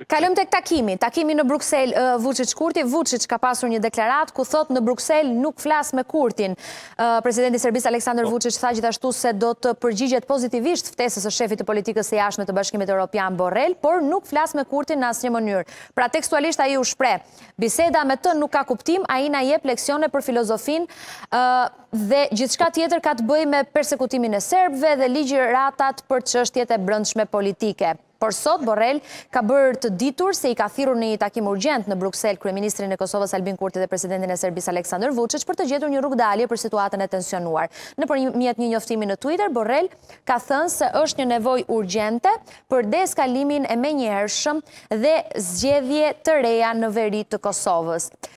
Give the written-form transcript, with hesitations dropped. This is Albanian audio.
Kalojmë tek takimi në Bruksel, Vučić-Kurti. Vučić ka pasur një deklarat ku thot në Bruksel nuk flas me Kurtin. Presidenti i Serbisë Aleksandar Vučić tha gjithashtu se do të përgjigjet pozitivisht ftesës së shefit të politikës së jashtme të Bashkimit Evropian Borrell, por nuk flas me Kurtin në asnjë mënyrë. Pra tekstualisht ai u shpreh: biseda me të nuk ka kuptim, ai na jep leksione për filozofinë dhe gjithçka tjetër ka të bëjë me persekutimin e serbëve dhe ligjëratat për çështjet e brendshme politike. Por sot Borrell ka bërë të ditur se i ka thirrur në një takim urgjent në Bruksel kryeministrin e Kosovës Albin Kurti dhe presidentin e Serbisë Aleksandar Vučić për të gjetur një rrugdalje për situatën e tensionuar. Nëpërmjet një njoftimi në Twitter, Borrell ka thënë se është një nevojë urgjente për deeskalimin e menjëhershëm dhe zgjedhje të reja në veri të Kosovës.